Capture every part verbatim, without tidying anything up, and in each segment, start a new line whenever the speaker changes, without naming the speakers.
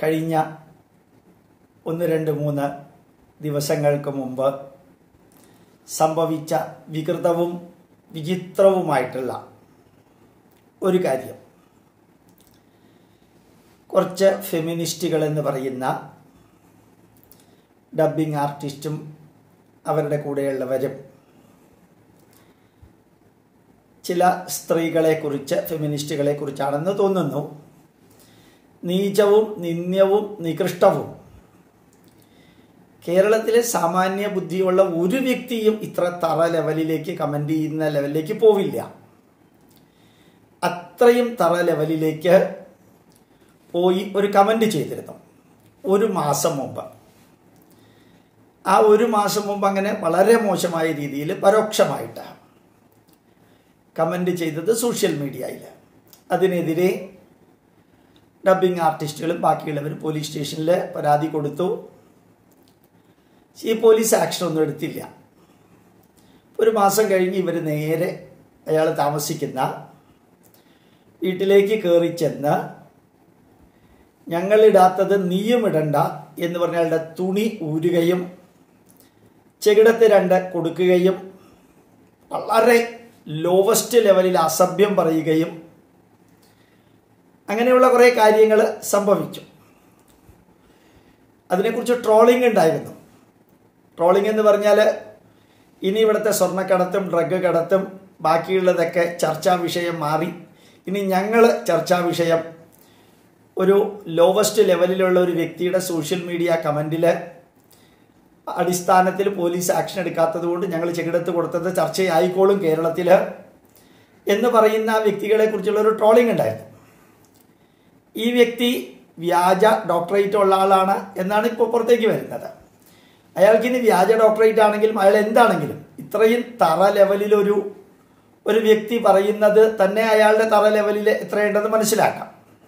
കഴിഞ്ഞ ഒന്ന് രണ്ട് മൂന്ന് ദിവസങ്ങൾക്ക് മുമ്പ് സംഭവിച്ച വികൃതവും വിചിത്രവുമായിട്ടുള്ള ഒരു കാര്യം. കുറച്ച് ഫെമിനിസ്റ്റുകൾ എന്ന് പറയുന്ന ഡബ്ബിംഗ് ആർട്ടിസ്റ്റും അവരുടെ കൂടെയുള്ളവരും ചില സ്ത്രീകളെക്കുറിച്ച്, ഫെമിനിസ്റ്റുകളെക്കുറിച്ചാണെന്ന് തോന്നുന്നു, നീചവും നിന്ദ്യവും നികൃഷ്ടവും കേരളത്തിലെ സാമാന്യ ബുദ്ധിയുള്ള ഒരു വ്യക്തിയും ഇത്ര തറ ലെവലിലേക്ക് കമൻ്റ് ചെയ്യുന്ന ലെവലിലേക്ക് പോവില്ല. അത്രയും തറ ലെവലിലേക്ക് പോയി ഒരു കമൻ്റ് ചെയ്തിരുന്നു ഒരു മാസം മുമ്പ്. ആ ഒരു മാസം മുമ്പ് അങ്ങനെ വളരെ മോശമായ രീതിയിൽ പരോക്ഷമായിട്ട് കമൻ്റ് ചെയ്തത് സോഷ്യൽ മീഡിയയിൽ. അതിനെതിരെ ഡബ്ബിംഗ് ആർട്ടിസ്റ്റുകളും ബാക്കിയുള്ളവരും പോലീസ് സ്റ്റേഷനിൽ പരാതി കൊടുത്തു. ഈ പോലീസ് ആക്ഷനൊന്നും എടുത്തില്ല. ഒരു മാസം കഴിഞ്ഞ് ഇവർ നേരെ അയാൾ താമസിക്കുന്ന വീട്ടിലേക്ക് കയറി ചെന്ന് ഞങ്ങളിടാത്തത് നീയും ഇടണ്ട എന്ന് പറഞ്ഞ അയാളുടെ തുണി ഊരുകയും ചെകിടത്ത് രണ്ട് കൊടുക്കുകയും വളരെ ലോവസ്റ്റ് ലെവലിൽ അസഭ്യം പറയുകയും അങ്ങനെയുള്ള കുറേ കാര്യങ്ങൾ സംഭവിച്ചു. അതിനെക്കുറിച്ച് ട്രോളിംഗ് ഉണ്ടായിരുന്നു. ട്രോളിംഗ് എന്ന് പറഞ്ഞാൽ ഇനി ഇവിടുത്തെ സ്വർണ്ണക്കടത്തും ഡ്രഗ് കടത്തും ബാക്കിയുള്ളതൊക്കെ ചർച്ചാ വിഷയം മാറി. ഇനി ഞങ്ങൾ ചർച്ചാ വിഷയം ഒരു ലോവസ്റ്റ് ലെവലിലുള്ള ഒരു വ്യക്തിയുടെ സോഷ്യൽ മീഡിയ കമൻറ്റിൽ അടിസ്ഥാനത്തിൽ പോലീസ് ആക്ഷൻ എടുക്കാത്തത് കൊണ്ട് ഞങ്ങൾ ചെകിടത്ത് കൊടുത്തത് ചർച്ചയായിക്കോളും കേരളത്തിൽ എന്ന് പറയുന്ന വ്യക്തികളെ കുറിച്ചുള്ള ഒരു ട്രോളിംഗ് ഉണ്ടായിരുന്നു. ഈ വ്യക്തി വ്യാജ ഡോക്ടറേറ്റ് ഉള്ള ആളാണ് എന്നാണ് ഇപ്പോൾ പുറത്തേക്ക് വരുന്നത്. അയാൾക്കിനി വ്യാജ ഡോക്ടറേറ്റ് ആണെങ്കിലും അയാൾ എന്താണെങ്കിലും ഇത്രയും തറ ലെവലിലൊരു ഒരു വ്യക്തി പറയുന്നത് തന്നെ അയാളുടെ തറ ലെവലിൽ എത്രയുണ്ടെന്ന് മനസ്സിലാക്കാം.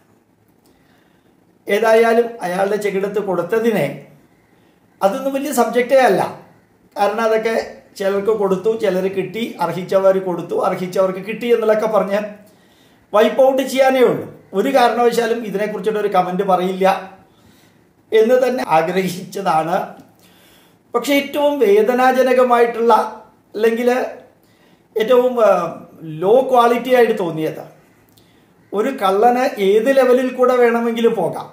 ഏതായാലും അയാളുടെ ചെകിടത്ത് കൊടുത്തതിനെ അതൊന്നും വലിയ സബ്ജക്റ്റേ അല്ല. കാരണം അതൊക്കെ ചിലർക്ക് കൊടുത്തു, ചിലർ കിട്ടി, അർഹിച്ചവർ കൊടുത്തു, അർഹിച്ചവർക്ക് കിട്ടി എന്നുള്ളതൊക്കെ പറഞ്ഞ് വൈപ്പ് ഔട്ട് ചെയ്യാനേ ഉള്ളൂ. ഒരു കാരണവശാലും ഇതിനെക്കുറിച്ചിട്ട് ഒരു കമൻറ്റ് പറയില്ല എന്ന് തന്നെ ആഗ്രഹിച്ചതാണ്. പക്ഷെ ഏറ്റവും വേദനാജനകമായിട്ടുള്ള അല്ലെങ്കിൽ ഏറ്റവും ലോ ക്വാളിറ്റി ആയിട്ട് തോന്നിയത്, ഒരു കള്ളന് ഏത് ലെവലിൽ കൂടെ വേണമെങ്കിലും പോകാം,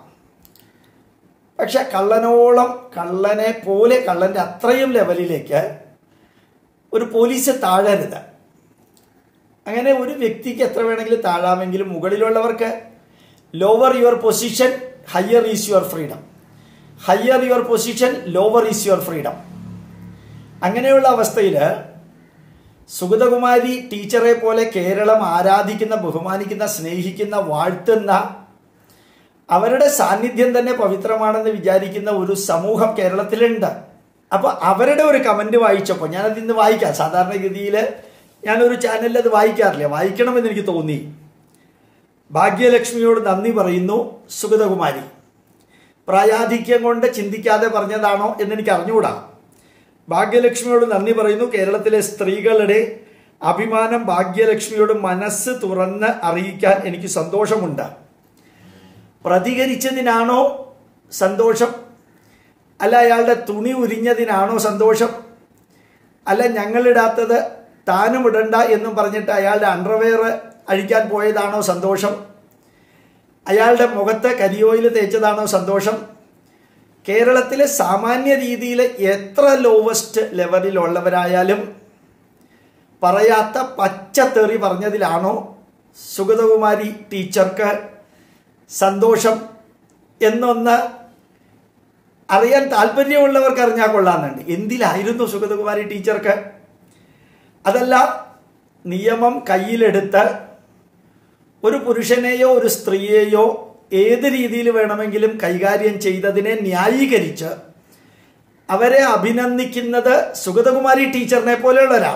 പക്ഷെ കള്ളനോളം കള്ളനെ പോലെ കള്ളൻ്റെ അത്രയും ലെവലിലേക്ക് ഒരു പോലീസ് താഴരുത്. അങ്ങനെ ഒരു വ്യക്തിക്ക് എത്ര വേണമെങ്കിലും താഴാമെങ്കിലും മുകളിലുള്ളവർക്ക് lower your position higher is your freedom, higher your position lower is your freedom. അങ്ങനെയുള്ള അവസ്ഥയിൽ സുഗതകുമാരി ടീച്ചറെ പോലെ കേരളം ആരാധിക്കുന്ന, ബഹുമാനിക്കുന്ന, സ്നേഹിക്കുന്ന, വാഴ്ത്തുന്ന, അവരുടെ സാന്നിധ്യം തന്നെ പവിത്രമാണെന്ന് വിചാരിക്കുന്ന ഒരു സമൂഹം കേരളത്തിലുണ്ട്. അപ്പോൾ അവരുടെ ഒരു കമൻറ്റ് വായിച്ചപ്പോൾ ഞാനത് ഇന്ന് വായിക്കാം. സാധാരണഗതിയിൽ ഞാനൊരു ചാനലിൽ അത് വായിക്കാറില്ല, വായിക്കണമെന്ന് എനിക്ക് തോന്നി. ഭാഗ്യലക്ഷ്മിയോട് നന്ദി പറയുന്നു സുഗതകുമാരി. പ്രായാധിക്യം കൊണ്ട് ചിന്തിക്കാതെ പറഞ്ഞതാണോ എന്നെനിക്ക് അറിഞ്ഞുകൂടാ. ഭാഗ്യലക്ഷ്മിയോട് നന്ദി പറയുന്നു. കേരളത്തിലെ സ്ത്രീകളുടെ അഭിമാനം ഭാഗ്യലക്ഷ്മിയോട് മനസ്സ് തുറന്ന് അറിയിക്കാൻ എനിക്ക് സന്തോഷമുണ്ട്. പ്രതികരിച്ചതിനാണോ സന്തോഷം, അല്ല അയാളുടെ തുണി ഉരിഞ്ഞതിനാണോ സന്തോഷം, അല്ല ഞങ്ങളിടാത്തത് താനും ഇടണ്ട എന്നും പറഞ്ഞിട്ട് അയാളുടെ അണ്ടർവെയർ അഴിക്കാൻ പോയതാണോ സന്തോഷം, അയാളുടെ മുഖത്ത് കരിയോയിൽ തേച്ചതാണോ സന്തോഷം? കേരളത്തിലെ സാമാന്യ രീതിയിൽ എത്ര ലോവസ്റ്റ് ലെവലിലുള്ളവരായാലും പറയാത്ത പച്ചത്തെറി പറഞ്ഞതിലാണോ സുഗതകുമാരി ടീച്ചർക്ക് സന്തോഷം എന്നൊന്ന് അറിയാൻ താല്പര്യമുള്ളവർക്ക് അറിഞ്ഞാൽ കൊള്ളാമെന്നുണ്ട്. എന്തിലായിരുന്നു സുഗതകുമാരി ടീച്ചർക്ക്? അതല്ല, നിയമം കയ്യിലെടുത്ത് ഒരു പുരുഷനെയോ ഒരു സ്ത്രീയെയോ ഏത് രീതിയിൽ വേണമെങ്കിലും കൈകാര്യം ചെയ്തതിനെ ന്യായീകരിച്ച് അവരെ അഭിനന്ദിക്കുന്നത് സുഗതകുമാരി ടീച്ചറിനെ പോലെയുള്ള ഒരാൾ.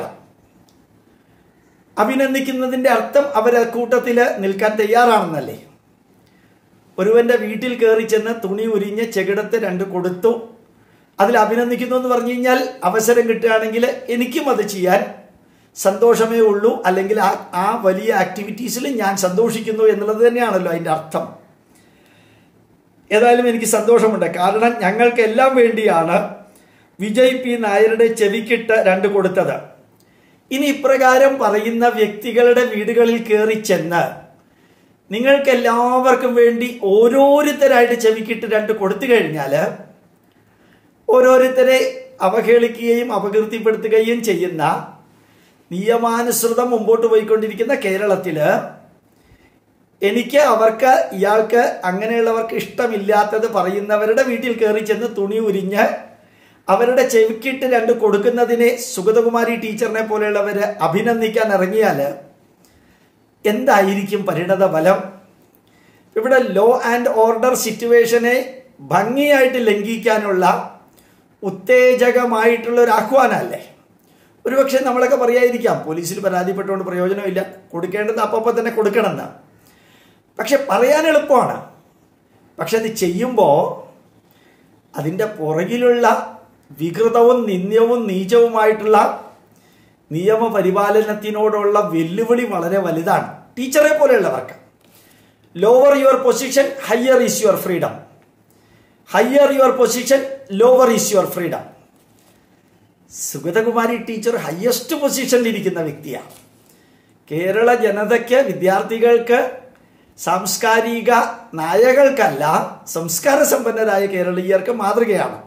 അഭിനന്ദിക്കുന്നതിൻ്റെ അർത്ഥം അവർ കൂട്ടത്തിൽ നിൽക്കാൻ തയ്യാറാണെന്നല്ലേ. ഒരുവൻ്റെ വീട്ടിൽ കയറി ചെന്ന് തുണി ഉരിഞ്ഞ് ചെകിടത്ത് രണ്ട് കൊടുത്തു, അതിൽ അഭിനന്ദിക്കുന്നു എന്ന് പറഞ്ഞു കഴിഞ്ഞാൽ അവസരം കിട്ടുകയാണെങ്കിൽ എനിക്കും അത് ചെയ്യാൻ സന്തോഷമേ ഉള്ളൂ, അല്ലെങ്കിൽ ആ ആ വലിയ ആക്ടിവിറ്റീസിൽ ഞാൻ സന്തോഷിക്കുന്നു എന്നുള്ളത് തന്നെയാണല്ലോ അതിൻ്റെ അർത്ഥം. ഏതായാലും എനിക്ക് സന്തോഷമുണ്ട്. കാരണം ഞങ്ങൾക്കെല്ലാം വേണ്ടിയാണ് വിജയ് പി നായരുടെ ചെവിക്കിട്ട് രണ്ട് കൊടുത്തത്. ഇനി ഇപ്രകാരം പറയുന്ന വ്യക്തികളുടെ വീടുകളിൽ കയറി ചെന്ന് നിങ്ങൾക്കെല്ലാവർക്കും വേണ്ടി ഓരോരുത്തരായിട്ട് ചെവിക്കിട്ട് രണ്ട് കൊടുത്തു കഴിഞ്ഞാൽ ഓരോരുത്തരെ അവഹേളിക്കുകയും അപകീർത്തിപ്പെടുത്തുകയും ചെയ്യുന്ന നിയമാനുസൃതം മുമ്പോട്ട് പോയിക്കൊണ്ടിരിക്കുന്ന കേരളത്തിൽ എനിക്ക് അവർക്ക് ഇയാൾക്ക് അങ്ങനെയുള്ളവർക്ക് ഇഷ്ടമില്ലാത്തത് പറയുന്നവരുടെ വീട്ടിൽ കയറി ചെന്ന് തുണി ഉരിഞ്ഞ് അവരുടെ ചെവിക്കിട്ട് രണ്ട് കൊടുക്കുന്നതിനെ സുഗതകുമാരി ടീച്ചറിനെ പോലെയുള്ളവർ അഭിനന്ദിക്കാൻ ഇറങ്ങിയാൽ എന്തായിരിക്കും പരിണത ഫലം? ഇവിടെ ലോ ആൻഡ് ഓർഡർ സിറ്റുവേഷനെ ഭംഗിയായിട്ട് ലംഘിക്കാനുള്ള ഉത്തേജകമായിട്ടുള്ള ഒരു ആഹ്വാനമല്ലേ? ഒരുപക്ഷെ നമ്മളൊക്കെ പറയാതിരിക്കാം പോലീസിൽ പരാതിപ്പെട്ടുകൊണ്ട് പ്രയോജനമില്ല, കൊടുക്കേണ്ടത് അപ്പം തന്നെ കൊടുക്കണമെന്ന്. പക്ഷെ പറയാൻ എളുപ്പമാണ്. പക്ഷെ അത് ചെയ്യുമ്പോൾ അതിൻ്റെ പുറകിലുള്ള വികൃതവും നിന്ദ്യവും നീചവുമായിട്ടുള്ള നിയമപരിപാലനത്തിനോടുള്ള വെല്ലുവിളി വളരെ വലുതാണ്. ടീച്ചറെ പോലെയുള്ളവർക്ക് lower your position higher is your freedom, higher your position lower is your freedom. Sugathakumari teacher highest പൊസിഷനിലിരിക്കുന്ന വ്യക്തിയാണ്. കേരള ജനതയ്ക്ക്, വിദ്യാർത്ഥികൾക്ക്, സാംസ്കാരിക നായകൾക്കല്ല സംസ്കാര സമ്പന്നരായ കേരളീയർക്ക് മാതൃകയാണ്.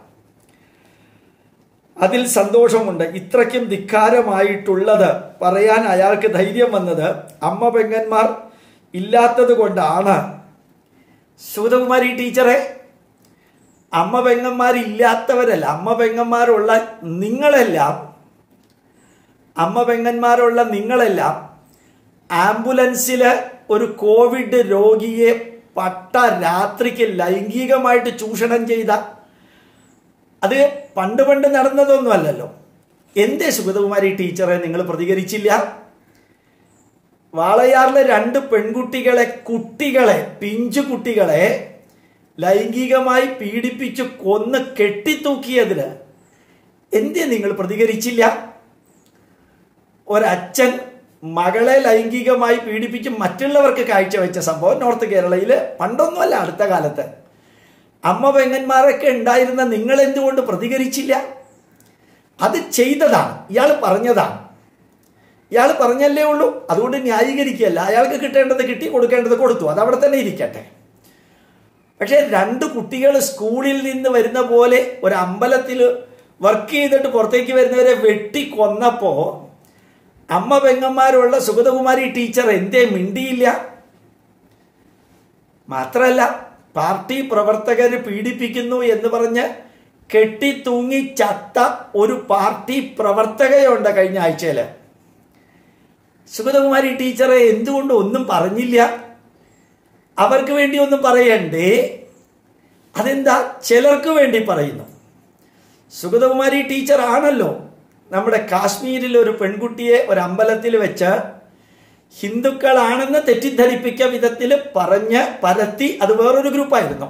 അതിൽ സന്തോഷമുണ്ട്. ഇത്രയ്ക്കും ധിക്കാരമായിട്ടുള്ളത് പറയാൻ അയാൾക്ക് ധൈര്യം വന്നത് അമ്മ പെങ്ങന്മാർ ഇല്ലാത്തത് കൊണ്ടാണ്. സുഗതകുമാരി ടീച്ചറെ, അമ്മ പെങ്ങന്മാരില്ലാത്തവരല്ല, അമ്മ പെങ്ങന്മാരുള്ള നിങ്ങളെല്ലാം അമ്മ പെങ്ങന്മാരുള്ള നിങ്ങളെല്ലാം ആംബുലൻസിൽ ഒരു കോവിഡ് രോഗിയെ പട്ട രാത്രിക്ക് ലൈംഗികമായിട്ട് ചൂഷണം ചെയ്ത, അത് പണ്ട് പണ്ട് നടന്നതൊന്നുമല്ലല്ലോ. എന്തേ സുഗതകുമാരി ടീച്ചറെ നിങ്ങൾ പ്രതികരിച്ചില്ല? വാളയാറിലെ രണ്ട് പെൺകുട്ടികളെ, കുട്ടികളെ, പിഞ്ചു കുട്ടികളെ ലൈംഗികമായി പീഡിപ്പിച്ച് കൊന്ന് കെട്ടിത്തൂക്കിയതിന് എന്തേ നിങ്ങൾ പ്രതികരിച്ചില്ല? ഒരച്ഛൻ മകളെ ലൈംഗികമായി പീഡിപ്പിച്ച് മറ്റുള്ളവർക്ക് കാഴ്ചവെച്ച സംഭവം നോർത്ത് കേരളയിൽ പണ്ടൊന്നുമല്ല, അടുത്ത കാലത്ത്. അമ്മ പെങ്ങന്മാരൊക്കെ ഉണ്ടായിരുന്ന നിങ്ങൾ എന്തുകൊണ്ട് പ്രതികരിച്ചില്ല? അത് ചെയ്തതാണ്, ഇയാൾ പറഞ്ഞതാണ്. ഇയാൾ പറഞ്ഞല്ലേ ഉള്ളൂ, അതുകൊണ്ട് ന്യായീകരിക്കുകയല്ല. അയാൾക്ക് കിട്ടേണ്ടത് കിട്ടി, കൊടുക്കേണ്ടത് കൊടുത്തു, അതവിടെ തന്നെ ഇരിക്കട്ടെ. പക്ഷേ രണ്ട് കുട്ടികൾ സ്കൂളിൽ നിന്ന് വരുന്ന പോലെ ഒരു അമ്പലത്തിൽ വർക്ക് ചെയ്തിട്ട് പുറത്തേക്ക് വരുന്നവരെ വെട്ടി കൊന്നപ്പോൾ അമ്മ പെങ്ങന്മാരുള്ള സുഗതകുമാരി ടീച്ചർ എന്തേ മിണ്ടിയില്ല? മാത്രമല്ല, പാർട്ടി പ്രവർത്തകർ പീഡിപ്പിക്കുന്നു എന്ന് പറഞ്ഞ് കെട്ടിത്തൂങ്ങി ചത്ത ഒരു പാർട്ടി പ്രവർത്തകയുണ്ട് കഴിഞ്ഞ ആഴ്ചയിൽ. സുഗതകുമാരി ടീച്ചറെ എന്തുകൊണ്ട് ഒന്നും പറഞ്ഞില്ല? അവർക്ക് വേണ്ടി ഒന്നും പറയണ്ടേ? അതെന്താ ചിലർക്ക് വേണ്ടി പറയുന്നു? സുഗതകുമാരി ടീച്ചർ ആണല്ലോ നമ്മുടെ കാശ്മീരിൽ ഒരു പെൺകുട്ടിയെ ഒരു അമ്പലത്തിൽ വെച്ച് ഹിന്ദുക്കളാണെന്ന് തെറ്റിദ്ധരിപ്പിക്ക വിധത്തിൽ പറഞ്ഞ് പരത്തി. അത് വേറൊരു ഗ്രൂപ്പായിരുന്നു.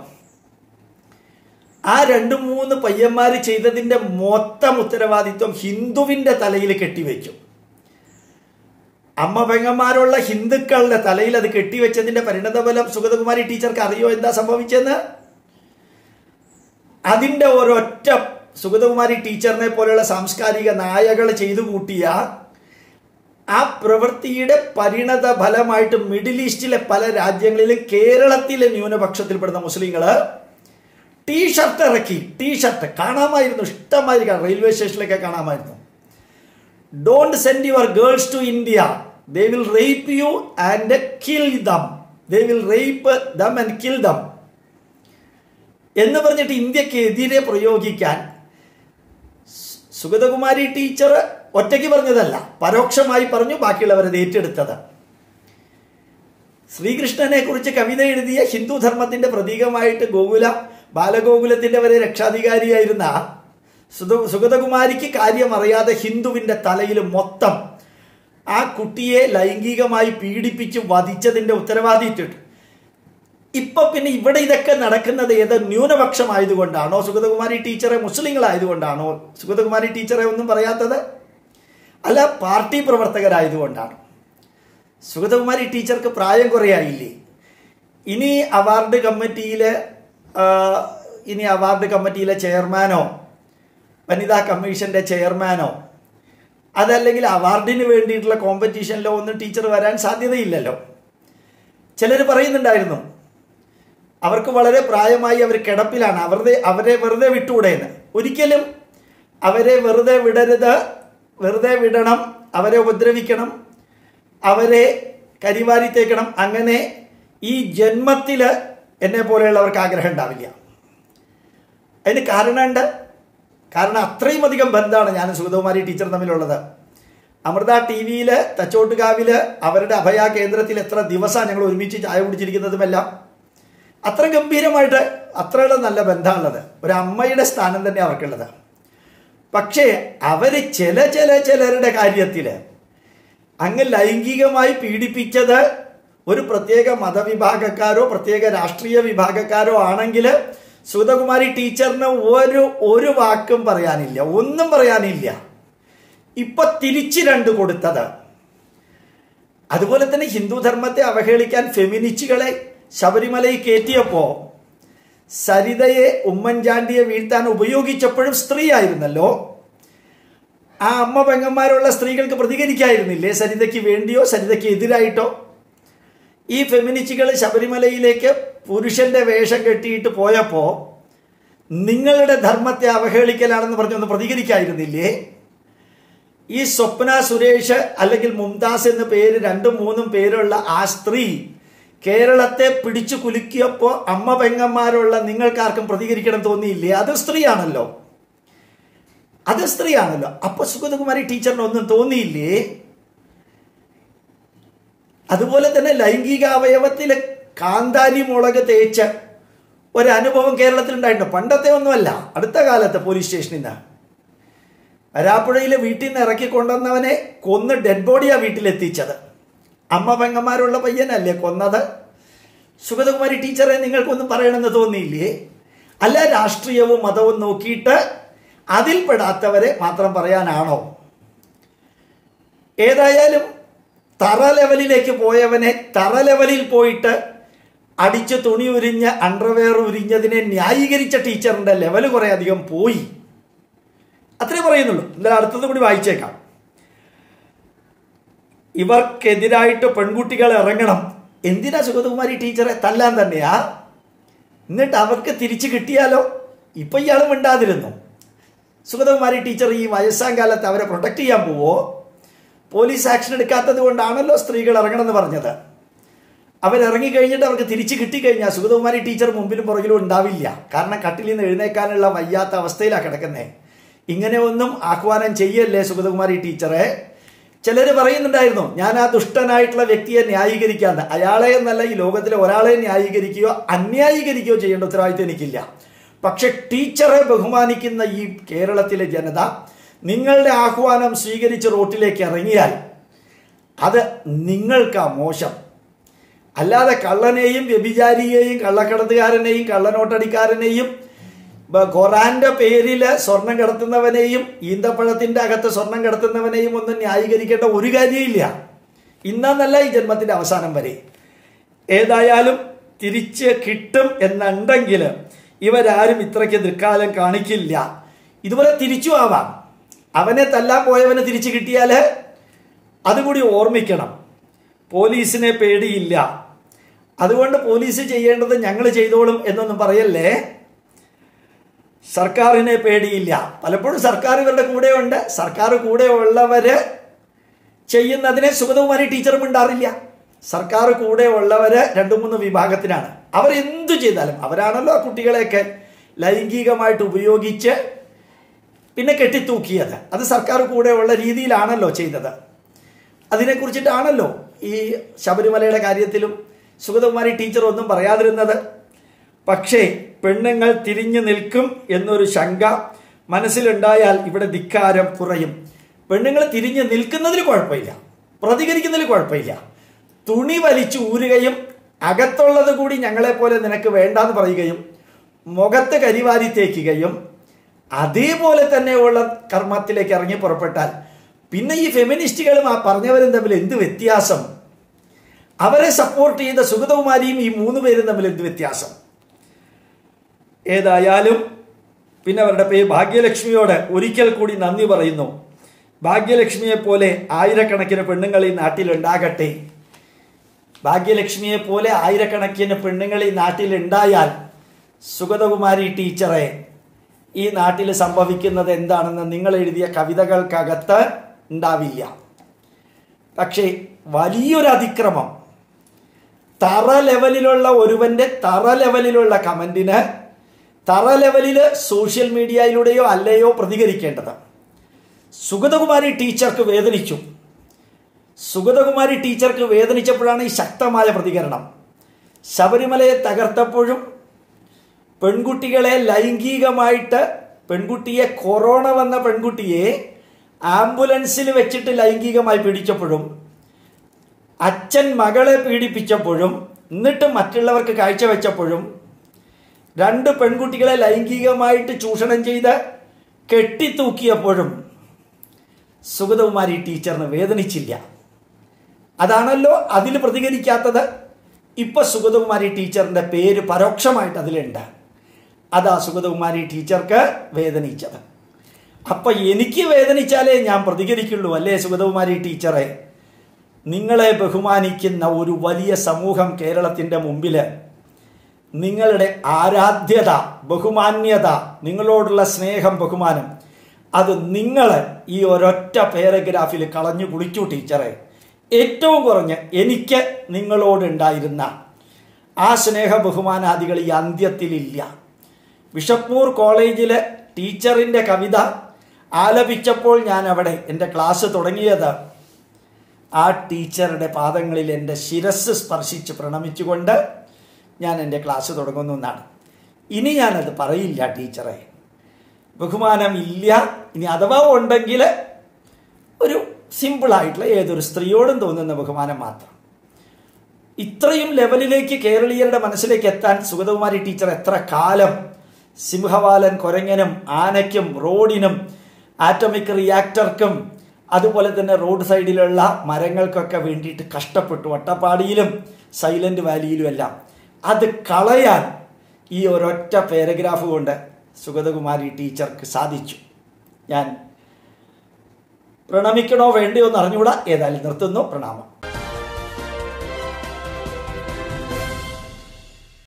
ആ രണ്ട് മൂന്ന് പയ്യന്മാർ ചെയ്തതിൻ്റെ മൊത്തം ഉത്തരവാദിത്വം ഹിന്ദുവിൻ്റെ തലയിൽ കെട്ടിവെച്ചു. അമ്മ പെങ്ങന്മാരുള്ള ഹിന്ദുക്കളുടെ തലയിൽ അത് കെട്ടിവെച്ചതിൻ്റെ പരിണതഫലം സുഗതകുമാരി ടീച്ചർക്ക് അറിയോ എന്താ സംഭവിച്ചെന്ന്? അതിൻ്റെ ഒരൊറ്റ സുഗതകുമാരി ടീച്ചറിനെ പോലെയുള്ള സാംസ്കാരിക നായകൾ ചെയ്തു കൂട്ടിയ ആ പ്രവൃത്തിയുടെ പരിണത ഫലമായിട്ട് മിഡിൽ ഈസ്റ്റിലെ പല രാജ്യങ്ങളിലും കേരളത്തിലെ ന്യൂനപക്ഷത്തിൽപ്പെടുന്ന മുസ്ലിങ്ങൾ ടീഷർട്ട് ഇറക്കി. ടീഷർട്ട് കാണാമായിരുന്നു, ഇഷ്ടമായിരിക്കാം, റെയിൽവേ സ്റ്റേഷനിലൊക്കെ കാണാമായിരുന്നു. Don't send your girls to India, they will rape you and kill them, they will rape them and kill them എന്ന് പറഞ്ഞിട്ട് ഇന്ത്യക്ക് എതിരെ പ്രയോഗിക്കാൻ സുഗതകുമാരി ടീച്ചർ ഒറ്റയ്ക്ക് പറഞ്ഞതല്ല, പരോക്ഷമായി പറഞ്ഞു, ബാക്കിയുള്ളവരത് ഏറ്റെടുത്തത്. ശ്രീകൃഷ്ണനെ കുറിച്ച് കവിത എഴുതിയ ഹിന്ദു ധർമ്മത്തിന്റെ പ്രതീകമായിട്ട് ഗോകുല ബാലഗോകുലത്തിന്റെ വരെ രക്ഷാധികാരിയായിരുന്ന സുഗതകുമാരിക്ക് കാര്യം അറിയാതെ ഹിന്ദുവിന്റെ തലയിൽ മൊത്തം ആ കുട്ടിയെ ലൈംഗികമായി പീഡിപ്പിച്ച് വധിച്ചതിൻ്റെ ഉത്തരവാദിത്വം. ഇപ്പൊ പിന്നെ ഇവിടെ ഇതൊക്കെ നടക്കുന്നത് ഏത് ന്യൂനപക്ഷമായതുകൊണ്ടാണോ? സുഗതകുമാരി ടീച്ചറെ മുസ്ലിങ്ങളായതുകൊണ്ടാണോ സുഗതകുമാരി ടീച്ചറെ ഒന്നും പറയാത്തത്? അല്ല, പാർട്ടി പ്രവർത്തകരായതുകൊണ്ടാണ്. സുഗതകുമാരി ടീച്ചർക്ക് പ്രായം കുറയായില്ലേ? ഇനി അവാർഡ് കമ്മിറ്റിയിൽ ഇനി അവാർഡ് കമ്മിറ്റിയിലെ ചെയർമാനോ വനിതാ കമ്മീഷൻ്റെ ചെയർമാനോ അതല്ലെങ്കിൽ അവാർഡിന് വേണ്ടിയിട്ടുള്ള കോമ്പറ്റീഷനിലോ ഒന്നും ടീച്ചർ വരാൻ സാധ്യതയില്ലല്ലോ. ചിലർ പറയുന്നുണ്ടായിരുന്നു അവർക്ക് വളരെ പ്രായമായി അവർ കിടപ്പിലാണ്, അവരുടെ അവരെ വെറുതെ വിട്ടുകൂടെയെന്ന്. ഒരിക്കലും അവരെ വെറുതെ വിടരുത്, വെറുതെ വിടണം, അവരെ ഉപദ്രവിക്കണം, അവരെ കരിവാരിത്തേക്കണം. അങ്ങനെ ഈ ജന്മത്തിൽ എന്നെ പോലെയുള്ളവർക്ക് ആഗ്രഹം ഉണ്ടാവില്ല. അതിന് കാരണമുണ്ട്. കാരണം അത്രയും അധികം ബന്ധമാണ് ഞാനും സുഗതകുമാരി ടീച്ചർ തമ്മിലുള്ളത്. അമൃത ടി വിയിൽ തച്ചോട്ടുകാവിൽ അവരുടെ അഭയ കേന്ദ്രത്തിൽ എത്ര ദിവസമാണ് ഞങ്ങൾ ഒരുമിച്ച് ചായ കുടിച്ചിരിക്കുന്നതുമെല്ലാം. അത്ര ഗംഭീരമായിട്ട് അത്രയുള്ള നല്ല ബന്ധമാണുള്ളത്. ഒരു അമ്മയുടെ സ്ഥാനം തന്നെ അവർക്കുള്ളത്. പക്ഷേ അവർ ചില ചില ചിലരുടെ കാര്യത്തിൽ അങ്ങ് ലൈംഗികമായി പീഡിപ്പിച്ചത് ഒരു പ്രത്യേക മതവിഭാഗക്കാരോ പ്രത്യേക രാഷ്ട്രീയ വിഭാഗക്കാരോ ആണെങ്കിൽ സുഗതകുമാരി ടീച്ചറിന് ഒരു ഒരു വാക്കും പറയാനില്ല, ഒന്നും പറയാനില്ല. ഇപ്പൊ തിരിച്ച് രണ്ട് കൊടുത്തത്. അതുപോലെ തന്നെ ഹിന്ദുധർമ്മത്തെ അവഹേളിക്കാൻ ഫെമിനിസ്റ്റുകളെ ശബരിമലയിൽ കയറ്റിയപ്പോൾ സരിതയെ ഉമ്മൻചാണ്ടിയെ വീഴ്ത്താൻ ഉപയോഗിച്ചപ്പോഴും സ്ത്രീ ആയിരുന്നല്ലോ. ആ അമ്മ പെങ്ങന്മാരുള്ള സ്ത്രീകൾക്ക് പ്രതികരിക്കായിരുന്നില്ലേ? സരിതയ്ക്ക് വേണ്ടിയോ സരിതയ്ക്ക് എതിരായിട്ടോ? ഈ ഫെമിനിസ്റ്റുകൾ ശബരിമലയിലേക്ക് പുരുഷന്റെ വേഷം കെട്ടിയിട്ട് പോയപ്പോൾ നിങ്ങളുടെ ധർമ്മത്തെ അവഹേളിക്കലാണെന്ന് പറഞ്ഞൊന്ന് പ്രതികരിക്കായിരുന്നില്ലേ? ഈ സ്വപ്ന സുരേഷ് അല്ലെങ്കിൽ മുംതാസ് എന്ന പേര് രണ്ടും മൂന്നും പേരുള്ള ആ സ്ത്രീ കേരളത്തെ പിടിച്ചു കുലുക്കിയപ്പോൾ അമ്മ പെങ്ങന്മാരുള്ള നിങ്ങൾക്കാർക്കും പ്രതികരിക്കണം തോന്നിയില്ലേ? അത് സ്ത്രീയാണല്ലോ, അത് സ്ത്രീയാണല്ലോ. അപ്പൊ സുഗതകുമാരി ടീച്ചറിന് ഒന്നും തോന്നിയില്ലേ? അതുപോലെ തന്നെ ലൈംഗിക അവയവത്തിൽ കാന്താരി മുളക് തേച്ച ഒരനുഭവം കേരളത്തിൽ ഉണ്ടായിട്ടുണ്ട്. പണ്ടത്തെ ഒന്നുമല്ല, അടുത്ത കാലത്ത് പോലീസ് സ്റ്റേഷനിൽ നിന്ന് വരാപ്പുഴയിൽ വീട്ടിൽ നിന്ന് ഇറക്കി കൊണ്ടുവന്നവനെ കൊന്ന് ഡെഡ് ബോഡിയാ വീട്ടിലെത്തിച്ചത്. അമ്മ പെങ്ങന്മാരുള്ള പയ്യനല്ലേ കൊന്നത്. സുഗതകുമാരി ടീച്ചറെ നിങ്ങൾക്കൊന്നും പറയണമെന്ന് തോന്നിയില്ലേ? അല്ല രാഷ്ട്രീയവും മതവും നോക്കിയിട്ട് അതിൽപ്പെടാത്തവരെ മാത്രം പറയാനാണോ? ഏതായാലും തറ ലെവലിലേക്ക് പോയവനെ തറ ലെവലിൽ പോയിട്ട് അടിച്ച് തുണി ഉരിഞ്ഞ് അണ്ടർവെയർ ഉരിഞ്ഞതിനെ ന്യായീകരിച്ച ടീച്ചറിൻ്റെ ലെവൽ കുറേ അധികം പോയി. അത്രേ പറയുന്നുള്ളൂ. എന്തായാലും അടുത്തത് കൂടി വായിച്ചേക്കാം. ഇവർക്കെതിരായിട്ട് പെൺകുട്ടികൾ ഇറങ്ങണം. എന്തിനാ സുഗതകുമാരി ടീച്ചറെ തല്ലാൻ തന്നെയാ? എന്നിട്ട് അവർക്ക് തിരിച്ചു കിട്ടിയാലോ? ഇപ്പൊ ഇയാൾ മിണ്ടാതിരുന്നു. സുഗതകുമാരി ടീച്ചർ ഈ വയസ്സാം കാലത്ത് അവരെ പ്രൊട്ടക്ട് ചെയ്യാൻ പോവോ? പോലീസ് ആക്ഷൻ എടുക്കാത്തത് കൊണ്ടാണല്ലോ സ്ത്രീകൾ ഇറങ്ങണമെന്ന് പറഞ്ഞത്. അവരിറങ്ങിക്കഴിഞ്ഞിട്ട് അവർക്ക് തിരിച്ചു കിട്ടിക്കഴിഞ്ഞാൽ സുഗതകുമാരി ടീച്ചർ മുമ്പിലും പുറകിലും ഉണ്ടാവില്ല. കാരണം കട്ടിലിൽ നിന്ന് എഴുന്നേക്കാനുള്ള വയ്യാത്ത അവസ്ഥയിലാണ് കിടക്കുന്നത്. ഇങ്ങനെ ഒന്നും ആഹ്വാനം ചെയ്യല്ലേ സുഗതകുമാരി ടീച്ചറെ. ചിലർ പറയുന്നുണ്ടായിരുന്നു ഞാൻ ആ ദുഷ്ടനായിട്ടുള്ള വ്യക്തിയെ ന്യായീകരിക്കാന്ന്. അയാളെ എന്നല്ല, ഈ ലോകത്തിലെ ഒരാളെ ന്യായീകരിക്കുകയോ അന്യായീകരിക്കുകയോ ചെയ്യേണ്ട ഉത്തരവാദിത്വം എനിക്കില്ല. പക്ഷെ ടീച്ചറെ ബഹുമാനിക്കുന്ന ഈ കേരളത്തിലെ ജനത നിങ്ങളുടെ ആഹ്വാനം സ്വീകരിച്ച് റോട്ടിലേക്ക് ഇറങ്ങിയാൽ അത് നിങ്ങൾക്കാ മോശം. അല്ലാതെ കള്ളനെയും വ്യഭിചാരിയെയും കള്ളക്കടത്തുകാരനെയും കള്ളനോട്ടടിക്കാരനെയും ഖുറാന്റെ പേരിൽ സ്വർണം കടത്തുന്നവനെയും ഈന്തപ്പഴത്തിന്റെ അകത്ത് സ്വർണം കടത്തുന്നവനെയും ഒന്നും ന്യായീകരിക്കേണ്ട ഒരു കാര്യമില്ല, ഇന്നല്ല ഈ ജന്മത്തിന്റെ അവസാനം വരെ. ഏതായാലും തിരിച്ച് കിട്ടും എന്നുണ്ടെങ്കിൽ ഇവരാരും ഇത്രയ്ക്ക് ദൃക്കാലം കാണിക്കില്ല. ഇതുപോലെ തിരിച്ചു ആവാം. അവനെ തല്ലാൻ പോയവന് തിരിച്ചു കിട്ടിയാൽ അതുകൂടി ഓർമ്മിക്കണം. പോലീസിനെ പേടിയില്ല, അതുകൊണ്ട് പോലീസ് ചെയ്യേണ്ടത് ഞങ്ങൾ ചെയ്തോളും എന്നൊന്നും പറയല്ലേ. സർക്കാരിനെ പേടിയില്ല. പലപ്പോഴും സർക്കാർ ഇവരുടെ കൂടെയുണ്ട്. സർക്കാർ കൂടെ ഉള്ളവര് ചെയ്യുന്നതിനെ സുഗതകുമാരി ടീച്ചറും ഉണ്ടാറില്ല. സർക്കാർ കൂടെ ഉള്ളവര് രണ്ടു മൂന്ന് വിഭാഗത്തിനാണ്. അവരെന്തു ചെയ്താലും അവരാണല്ലോ ആ കുട്ടികളെയൊക്കെ ലൈംഗികമായിട്ട് ഉപയോഗിച്ച് പിന്നെ കെട്ടിത്തൂക്കിയത്. അത് സർക്കാർ കൂടെ ഉള്ള രീതിയിലാണല്ലോ ചെയ്തത്. അതിനെക്കുറിച്ചിട്ടാണല്ലോ ഈ ശബരിമലയുടെ കാര്യത്തിലും സുഗതകുമാരി ടീച്ചർ ഒന്നും പറയാതിരുന്നത്. പക്ഷേ പെണ്ണുങ്ങൾ തിരിഞ്ഞു നിൽക്കും എന്നൊരു ശങ്ക മനസ്സിലുണ്ടായാൽ ഇവിടെ ധിക്കാരം കുറയും. പെണ്ണുങ്ങൾ തിരിഞ്ഞു നിൽക്കുന്നതിൽ കുഴപ്പമില്ല, പ്രതികരിക്കുന്നതിൽ കുഴപ്പമില്ല. തുണി വലിച്ചു ഊരുകയും അകത്തുള്ളത് കൂടി ഞങ്ങളെപ്പോലെ നിനക്ക് വേണ്ടാന്ന് പറയുകയും മുഖത്ത് കരിവാരി തേക്കുകയും അതേപോലെ തന്നെയുള്ള കർമ്മത്തിലേക്ക് ഇറങ്ങി പുറപ്പെട്ടാൽ പിന്നെ ഈ ഫെമിനിസ്റ്റുകളും ആ പറഞ്ഞവരും തമ്മിൽ എന്ത് വ്യത്യാസം? അവരെ സപ്പോർട്ട് ചെയ്ത സുഗതകുമാരിയും ഈ മൂന്ന് പേരും തമ്മിൽ എന്ത് വ്യത്യാസം? ഏതായാലും പിന്നെ അവരുടെ പേര് ഭാഗ്യലക്ഷ്മിയോട് ഒരിക്കൽ കൂടി നന്ദി പറയുന്നു. ഭാഗ്യലക്ഷ്മിയെ പോലെ ആയിരക്കണക്കിന് പെണ്ണുങ്ങൾ ഈ നാട്ടിലുണ്ടാകട്ടെ. ഭാഗ്യലക്ഷ്മിയെ പോലെ ആയിരക്കണക്കിന് പെണ്ണുങ്ങൾ ഈ നാട്ടിലുണ്ടായാൽ സുഗതകുമാരി ടീച്ചറെ ഈ നാട്ടിൽ സംഭവിക്കുന്നത് എന്താണെന്ന് നിങ്ങൾ എഴുതിയ കവിതകൾക്കകത്ത് ഉണ്ടാവില്ല. പക്ഷേ വലിയൊരു അതിക്രമം, തറ ലെവലിലുള്ള ഒരുവൻ്റെ തറ ലെവലിലുള്ള കമൻറ്റിന് തറ ലെവലിൽ സോഷ്യൽ മീഡിയയിലൂടെയോ അല്ലയോ പ്രതികരിക്കേണ്ടത്. സുഗതകുമാരി ടീച്ചർക്ക് വേദനിച്ചു. സുഗതകുമാരി ടീച്ചർക്ക് വേദനിച്ചപ്പോഴാണ് ഈ ശക്തമായ പ്രതികരണം. ശബരിമലയെ തകർത്തപ്പോഴും പെൺകുട്ടികളെ ലൈംഗികമായിട്ട്, പെൺകുട്ടിയെ കൊറോണ വന്ന പെൺകുട്ടിയെ ആംബുലൻസിൽ വെച്ചിട്ട് ലൈംഗികമായി പീഡിച്ചപ്പോഴും, അച്ഛൻ മകളെ പീഡിപ്പിച്ചപ്പോഴും, എന്നിട്ട് മറ്റുള്ളവർക്ക് കാഴ്ചവെച്ചപ്പോഴും, രണ്ട് പെൺകുട്ടികളെ ലൈംഗികമായിട്ട് ചൂഷണം ചെയ്ത് കെട്ടിത്തൂക്കിയപ്പോഴും സുഗതകുമാരി ടീച്ചറിന് വേദനിച്ചില്ല. അതാണല്ലോ അതിൽ പ്രതികരിക്കാത്തത്. ഇപ്പം സുഗതകുമാരി ടീച്ചറിൻ്റെ പേര് പരോക്ഷമായിട്ട് അതിലുണ്ട്. അതാ സുഗതകുമാരി ടീച്ചർക്ക് വേദനിച്ചത്. അപ്പം എനിക്ക് വേദനിച്ചാലേ ഞാൻ പ്രതികരിക്കുള്ളൂ അല്ലേ സുഗതകുമാരി ടീച്ചറെ? നിങ്ങളെ ബഹുമാനിക്കുന്ന ഒരു വലിയ സമൂഹം കേരളത്തിൻ്റെ മുമ്പിൽ നിങ്ങളുടെ ആരാധ്യത, ബഹുമാന്യത, നിങ്ങളോടുള്ള സ്നേഹം, ബഹുമാനം, അത് നിങ്ങൾ ഈ ഒരൊറ്റ പാരഗ്രാഫിൽ കളഞ്ഞു കുളിച്ചു ടീച്ചറെ. ഏറ്റവും കുറഞ്ഞ് എനിക്ക് നിങ്ങളോടുണ്ടായിരുന്ന ആ സ്നേഹ ബഹുമാനാദികൾ ഈ അന്ത്യത്തിലില്ല. ബിഷപ്പ്മൂർ കോളേജിലെ ടീച്ചറിൻ്റെ കവിത ആലപിച്ചപ്പോൾ ഞാൻ അവിടെ എൻ്റെ ക്ലാസ് തുടങ്ങിയത് ആ ടീച്ചറുടെ പാദങ്ങളിൽ എൻ്റെ ശിരസ് സ്പർശിച്ച് പ്രണമിച്ചുകൊണ്ട് ഞാൻ എൻ്റെ ക്ലാസ് തുടങ്ങുന്നു എന്നാണ്. ഇനി ഞാനത് പറയില്ല ടീച്ചറെ. ബഹുമാനം ഇല്ല. ഇനി അഥവാ ഉണ്ടെങ്കിൽ ഒരു സിമ്പിളായിട്ടുള്ള ഏതൊരു സ്ത്രീയോടും തോന്നുന്ന ബഹുമാനം മാത്രം. ഇത്രയും ലെവലിലേക്ക് കേരളീയരുടെ മനസ്സിലേക്ക് എത്താൻ സുഗതകുമാരി ടീച്ചർ എത്ര കാലം സിംഹവാലൻ കുരങ്ങനും ആനയ്ക്കും റോഡിനും ആറ്റമിക് റിയാക്ടർക്കും അതുപോലെ തന്നെ റോഡ് സൈഡിലുള്ള മരങ്ങൾക്കൊക്കെ വേണ്ടിയിട്ട് കഷ്ടപ്പെട്ടു. അട്ടപ്പാടിയിലും സൈലന്റ് വാലിയിലും എല്ലാം. അത് കളയാൻ ഈ ഒരൊറ്റ പാരഗ്രാഫ് കൊണ്ട് സുഗതകുമാരി ടീച്ചർക്ക് സാധിച്ചു. ഞാൻ പ്രണമിക്കണോ വേണ്ടയോ എന്ന് അറിഞ്ഞുകൂടാ. ഏതായാലും നിർത്തുന്നു. പ്രണാമം.